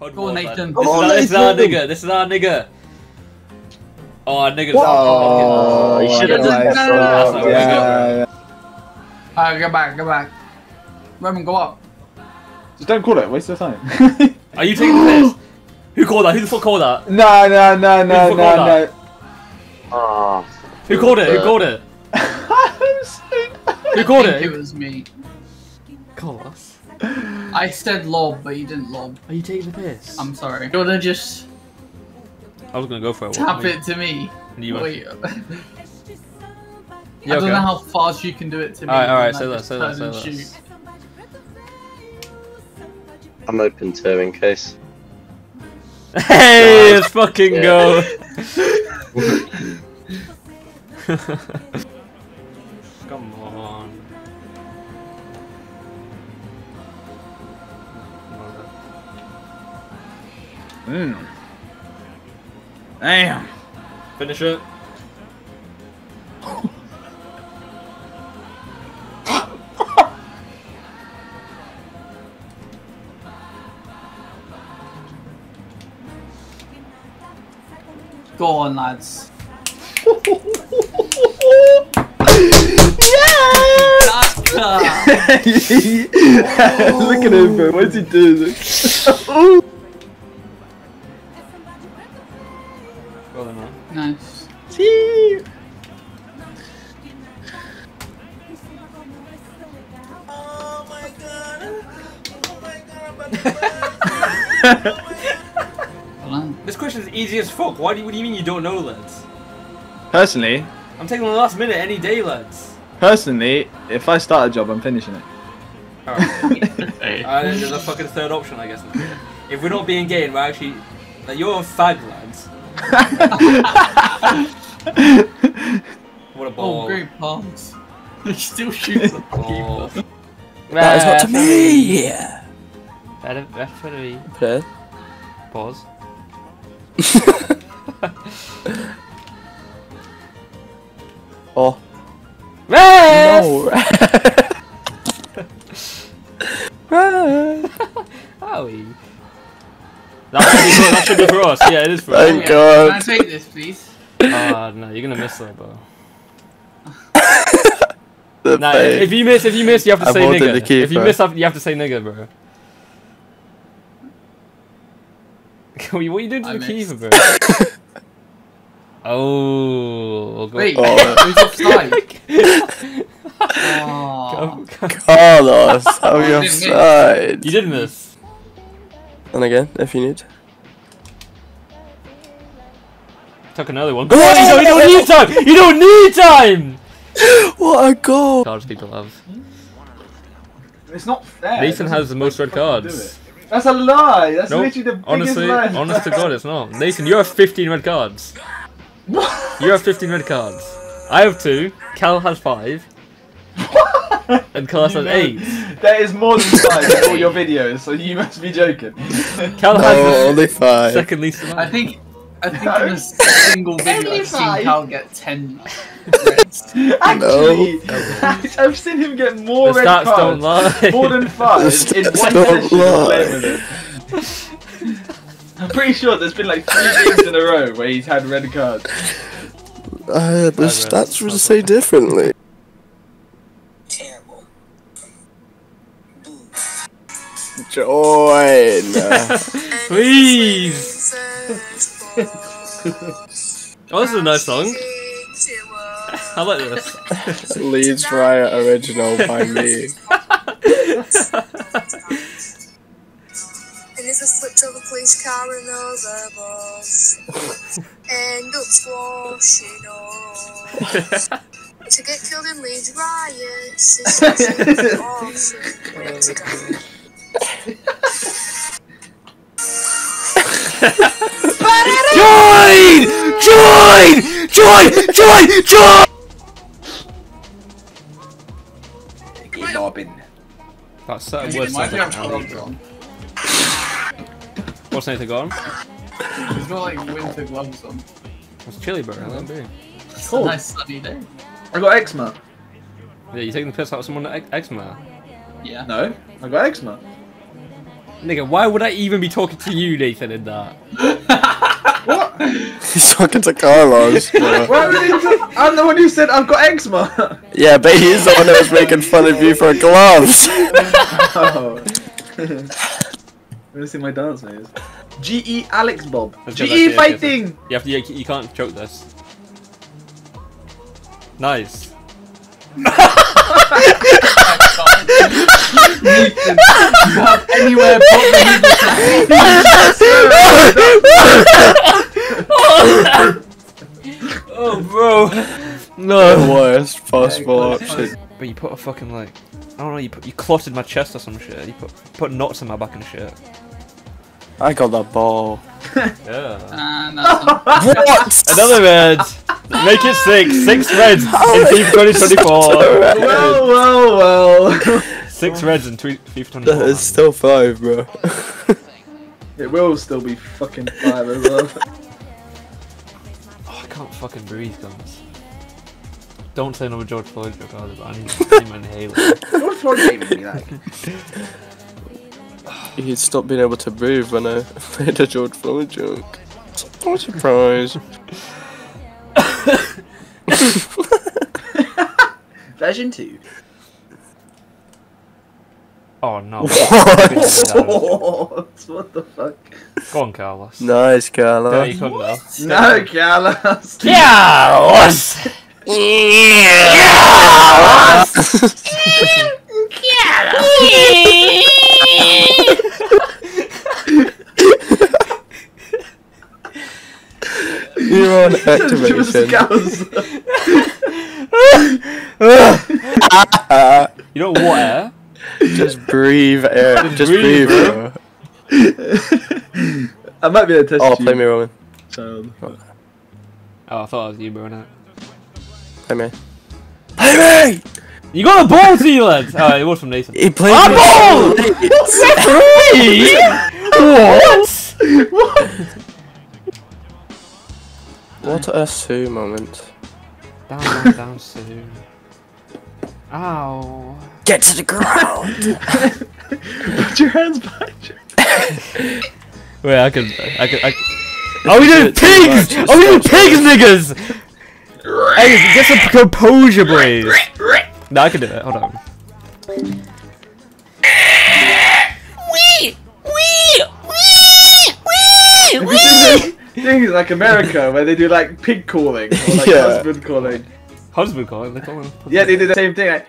Go on, Nathan. This is our nigga. This is our nigga. Oh, our nigga. Oh, you should have done that. Yeah. Alright, go back. Roman, go up. Just don't call it. Waste your time. Are you taking the piss? Who called that? Who the fuck called that? No. Oh, Who called it? Who called it? Who called it? It was me. Call us. I said lob, but you didn't lob. Are you taking the piss? I'm sorry. You wanna just I was gonna go for it. tap it to me? You Wait. yeah, I don't know how fast you can do it to me. Alright, say that. I'm open to in case. Hey, let's fucking go! Come on. Damn. Finish it. Go on, lads. Look at him, bro. What's he doing? Well done, man. Nice. See? Oh my god. This question is easy as fuck. What do you mean you don't know, lads? Personally, I'm taking the last minute any day, lads. if I start a job, I'm finishing it. Alright. There's a fucking third option, I guess. If we're not being gay and we're actually... Like, you're a fag, lads. What a ball. Oh, great palms. He still shoots at the keeper. That is not to me! Referee. Okay. Pause. Oh. Ref! No! Howie. That should be for us. Yeah, it is for us. Thank God. Can I take this, please? Oh, no, you're gonna miss that, bro. The Nah, fake. if you miss, you have to I say voted nigga. the keeper. If you miss, you have to say nigga, bro. What are you doing to I the keeper, missed. bro? Oh, go. Wait, Oh. who's offside? Oh. Carlos, how are you I didn't miss. offside? You did miss. And again, if you need. Took another one. Go on, you don't need time! You don't need time! What a goal! Cards people have. It's not fair. Nathan has the most red cards. That's a lie. That's Nope. literally the biggest Honestly, lie. honest to God, it's not. Nathan, you have 15 red cards. You have 15 red cards. I have 2. Cal has 5. And Carlos has 8. That is more than 5 in all your videos, so you must be joking. Cal No, has only the 5. second least amount. I think in a single video I've seen Cal get 10 reds. Actually, I've seen him get more The red stats cards. don't lie. More than 5 The in stats one don't session of lie. playing with him. I'm pretty sure there's been like 3 games in a row where he's had red cards. The stats would say differently. Terrible. Join! Please! Oh, this is a nice song. I like this. Leeds Riot original by me. And if I flipped over police car and over balls, end up squashing off. To get killed in Leeds riots is such an awesome way to go. Join! Lobbing. That's certain He words might sound be like on an gloves on. What's Nathan gone? He's got like winter gloves on. It's chilly, bro. Let it be. It's Cool. a nice sunny day. I got eczema. Yeah, you taking the piss out of someone at eczema? Yeah. No, I got eczema. Nigga, why would I even be talking to you, Nathan, in that? What? He's talking to Carlos. Bro. Why would he I'm the one who said I've got eczema. Yeah, but he's the one that was making fun of you for gloves. Oh. Let me see my dance moves. GE Alex Bob. Let's go GE back to fighting! You can't choke this. Nice. You have anywhere but the Oh, bro. The No. worst possible option. But you put a fucking like, I don't know. You clotted my chest or some shit. You put knots in my back and shit. I got that ball. Yeah. What? Another red. Make it 6. 6 reds in FIFA 2024. Well. 6 reds in FIFA 2024. That is still 5, bro. It will still be fucking 5 as well. Oh, I can't fucking breathe, guys. Don't say another George Floyd joke either, but I need my inhaler. George Floyd made me like. He'd stop being able to breathe when I made a George Floyd joke. What a surprise. Version 2. Oh no. What the fuck? Go on, Carlos. Nice, Carlos. Dirty cunt, though. No, Carlos. Carlos! You're on activation. You know what, eh? Just breathe air. Just breathe, bro. I might be able to test Oh, you. play me, Roman. Child. Oh, I thought it was you, bro. No. Play me. Play me! You got a ball to you, lads! Oh, it was from Nathan. He played A me. ball! Referee! What? What a Sue moment. Down soon. Ow. Get to the ground! Put your hands behind you. Wait, I can. Are we doing pigs? Are we doing pigs, niggas? Hey, get some composure, boys. No, I can do it. Hold on. Things like America where they do like pig calling or like Yeah. husband calling. Husband calling. They call him. Yeah, they do the same thing. Like,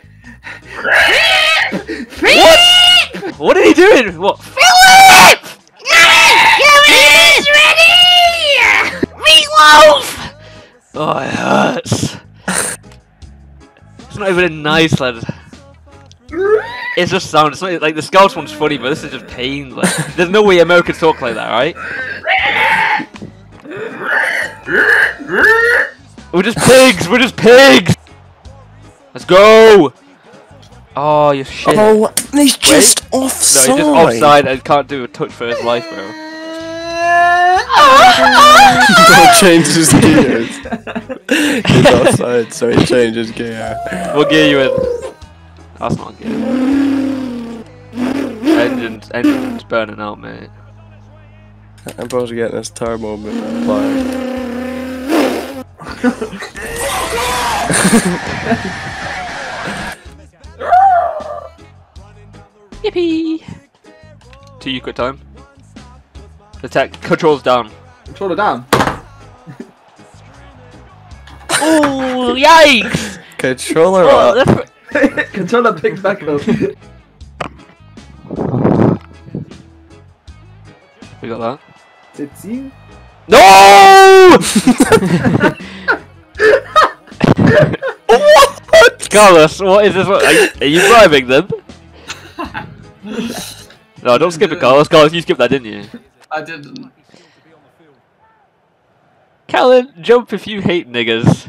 What? What are he doing? What? Philip! Is ready! Meatloaf! Oh, it hurts. It's not even a nice, lad. It's just sound. It's not like the Scouse one's funny, but this is just pain. Like, there's no way Americans talk like that, right? We're just pigs. We're just pigs. Let's go. Oh, you shit. Oh, he's just No, offside. he's just offside and can't do a touch for his life, bro. He changes gears. He's offside, so he changes gear. We'll gear you in. That's not gear. Engine's burning out, mate. I'm supposed to get this turbo applied. Yippee! 2 you quit time. Attack controls down. control it down. Oh, yikes! Controller Oh, up. Controller picked back up. We got that. It's you. No! What? Carlos, what is this? Are you bribing them? No, don't skip it, Carlos. Carlos, you skipped that, didn't you? I didn't. Callan, jump if you hate niggas.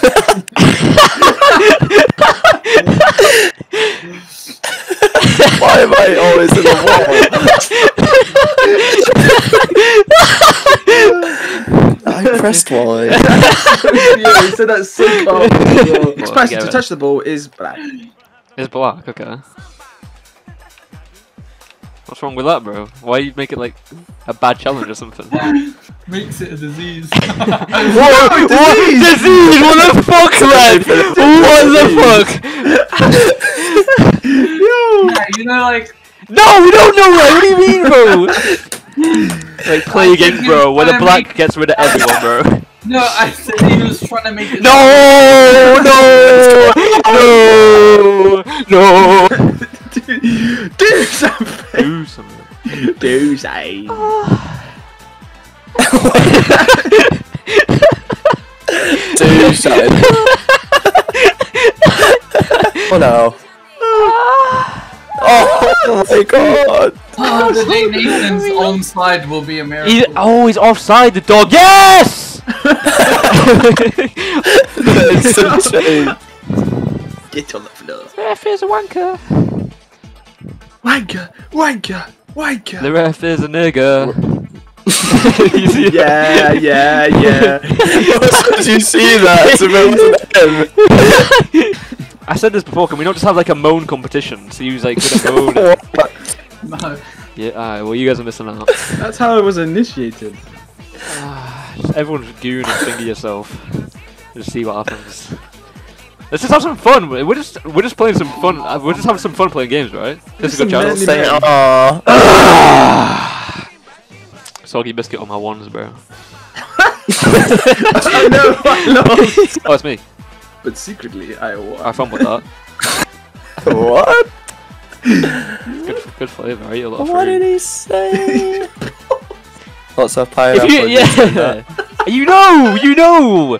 Why am I always in the wall? I pressed Y. Yeah, he said that so calm. Capacity get to it. touch the ball is black. It's black, okay. What's wrong with that, bro? Why you make it like a bad challenge or something? Makes it a disease. What? Disease? What the fuck, man? What the fuck? Yeah, you know, like. No, we don't know that. What do you mean, bro? Like play games, bro, where the black gets rid of everyone, bro. No, I said he was trying to make it. No, no, no. Do something. Do something. Do something. Do something. Oh no. Oh my god. Oh, the day Nathan's onside will be a miracle. He's offside, the dog. Yes! It's so shame. Get on the floor. Ref is a wanker. Wanker, wanker, wanker. The ref is a nigger. Yeah. Did you see that? I said this before, can we not just have like a moan competition? So use like good at moan. No. Yeah, well you guys are missing out. That's how it was initiated. Just everyone's goon and finger yourself. Just see what happens. Let's just have some fun. We're just playing some fun. We're just having some fun playing games, right? This is a good chance. Say Soggy biscuit on my ones, bro. I know, I lost. Oh, it's me. But secretly, I won. I fun with that. what? Good flavour, right? A lot of What fruit. did he say? Lots of pineapple. Yeah. You know.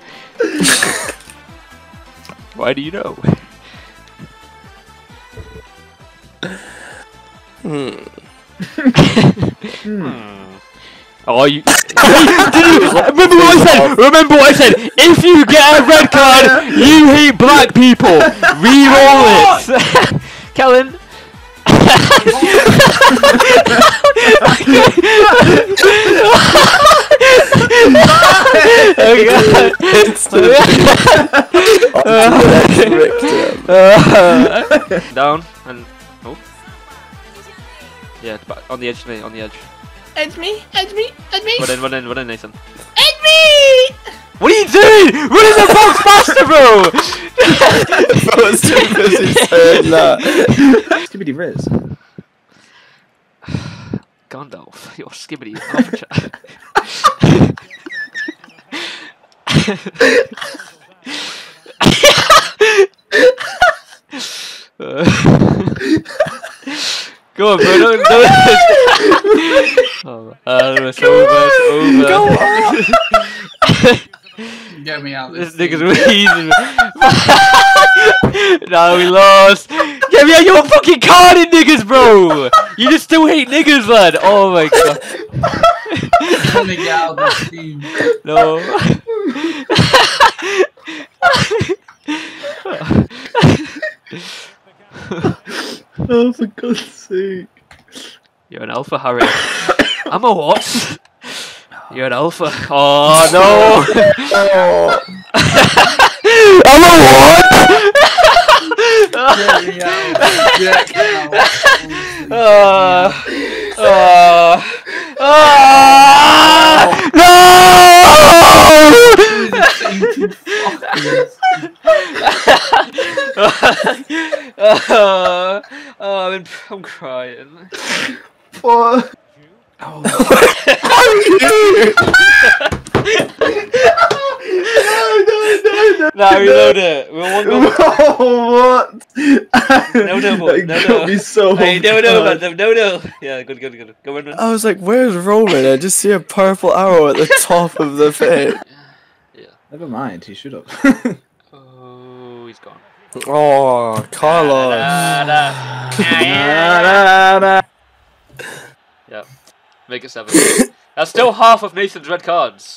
Why do you know? Oh, you. Remember what I said? Remember what I said? If you get a red card, you hate black people. Reroll it. Kellen. Down and oh yeah, on the edge, mate. On the edge. Edge me. Run in, Nathan. Edge me! What are you doing? Run in the box faster, bro! I was too busy saying that. Skibidi Riz. Gandalf, you're skibbity Alpha. Go on, bro. Don't. Oh, it's over. Go on. Get me out. This nigga's wheezing. No, we lost. Get me out. You're fucking carding niggas, bro. You just still hate niggas, lad. Oh my god. I'm trying to get out of this team. No. Oh, for God's sake. You're an alpha, Harry. I'm a what? You're an alpha. Oh no! I'm a what? Get me out. Get No! I'm crying. What? Oh. No, reload it. We'll one go. What? No. That got me so Hey, no. hard. No. Yeah, good. Go in. I was like, where's Roman? I just see a purple arrow at the top of the pit. Yeah. Never mind, he should have. Oh, he's gone. Oh, Carlos. Yeah. Make it 7. That's still half of Nathan's red cards.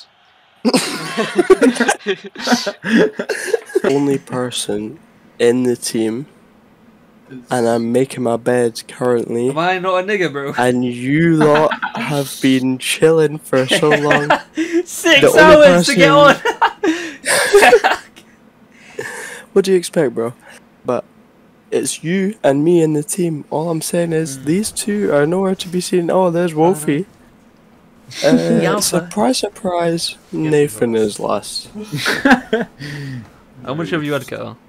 Only person in the team, and I'm making my bed currently. Am I not a nigger, bro? And you lot have been chilling for so long. 6 The only hours to get on. What do you expect, bro? But It's you and me in the team. All I'm saying is these two are nowhere to be seen. Oh, there's Wolfie. Surprise, surprise. Nathan is last. How much have you had, Carl?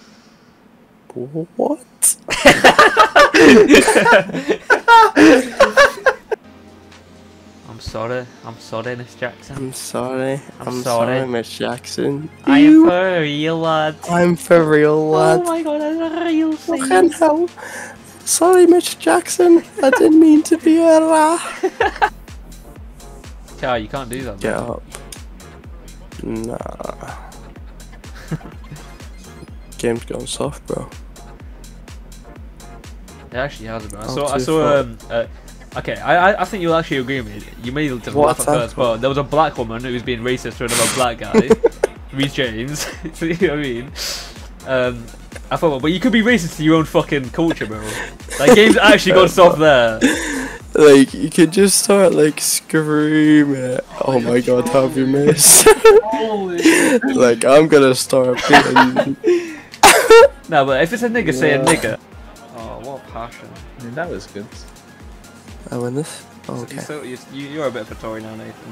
What? I'm sorry, Miss Jackson. I'm sorry, Miss Jackson. I'm for real, lad. I'm for real, lad. Oh my god, that's a real thing. Fucking hell. Sorry, Miss Jackson. I didn't mean to be a rat. Carl, you can't do that. Get Man. up. Nah. Game's gone soft, bro. It actually has, bro. Okay, I think you'll actually agree with me. You may just laugh at first, but there was a black woman who was being racist to another black guy, Reece James. You know what I mean? I thought, but you could be racist to your own fucking culture, bro. Like, game's actually gone soft there. Like, you could just start, like, screaming. Oh my god, have you missed? Like, I'm gonna start being... No, but if it's a nigga, say a nigga. Oh, what passion. I mean, that was good. I win this? Oh, okay. So you're a bit of a Tory now, Nathan.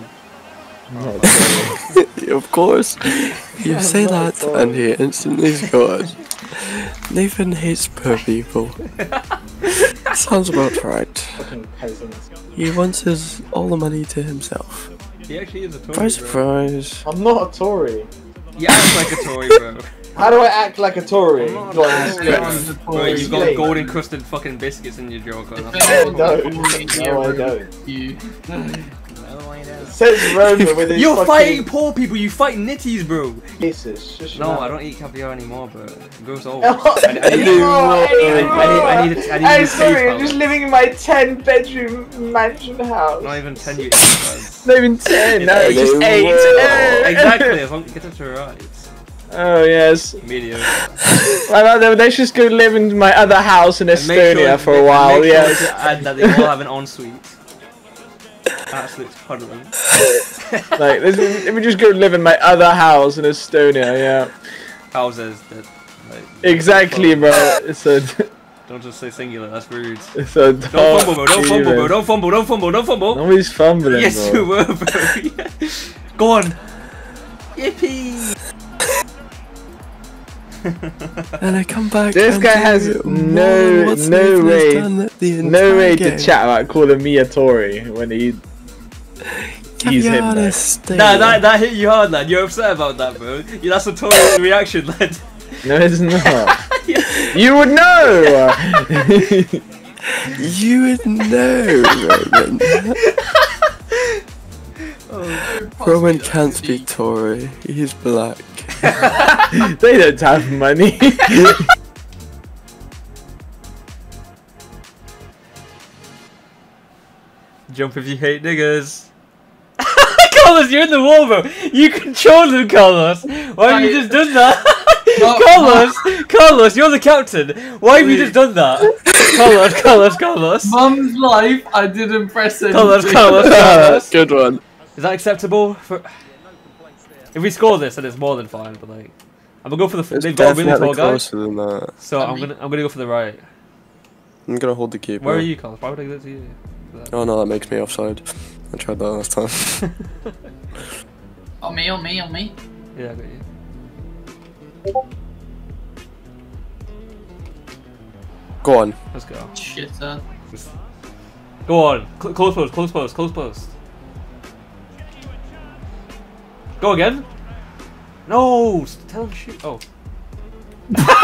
Of course. You say that and he instantly scored. Nathan hates poor people. Sounds about right. Fucking peasants. He wants all the money to himself. He actually is a Tory. Surprise, surprise. I'm not a Tory. You act like a Tory, bro. How do I act like a Tory? I'm not Go on, a explain. Bro, you've got gold encrusted fucking biscuits in your jaw. No, I don't. Says Roman with his You're fucking fighting poor people, you fight nitties, bro. Jesus. No, I don't eat caviar anymore, bro. It grows old. Hey, sorry, I'm just living in my 10-bedroom mansion house. Not even 10 years. Not even 10, no, it's just 8. Exactly, as long as you get it to right. Oh, yes. Medium. They should go live in my other house in Estonia for a while, yes. And that they all have an ensuite. Absolute cuddling. Like, let me just go live in my other house in Estonia, yeah. Houses that, like... Exactly, bro. It's a... Don't just say singular, that's rude. It's a Don't fumble, bro, don't fumble, bro, don't fumble, don't fumble, don't fumble! Nobody's fumbling, yes, bro. you were, bro. Go on! Yippee! And I come back. This guy has no way to chat about calling me a Tory when he's him. Nah, that hit you hard, lad. You're upset about that, bro. Yeah, that's a Tory reaction, lad. No, it's not. You would know. You would know, Roman. Roman can't speak Tory. He's black. They don't have money. Jump if you hate niggas. Carlos, you're in the wall, bro. You control them, Carlos. Why have you just done that? Carlos, you're the captain. Why have you just done that? Carlos. Mum's life, I didn't press anything. Carlos. Good one. Is that acceptable? If we score this, then it's more than fine. But like, I'm gonna go for the. It's They've got a really tall guy. closer than that. So I'm gonna go for the right. I'm gonna hold the keeper. Where are you, Carlos? Why would I give it to you? Oh no, that makes me offside. I tried that last time. On me. Yeah, I got you. Go on. Let's go. Shitter. Go on. Close post. Go again. No, tell him to shoot. Oh.